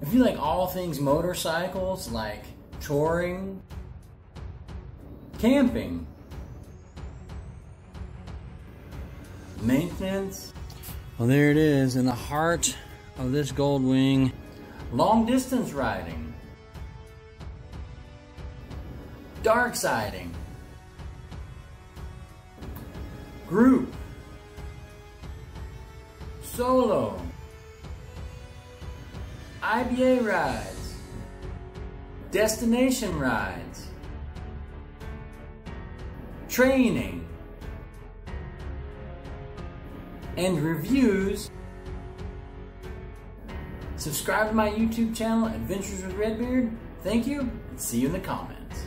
If you like all things motorcycles, like touring, camping, maintenance, well, there it is in the heart of this Goldwing. Long distance riding, dark siding, group, solo, IBA rides, destination rides, training, and reviews. Subscribe to my YouTube channel, Adventures with Redbeard. Thank you, and see you in the comments.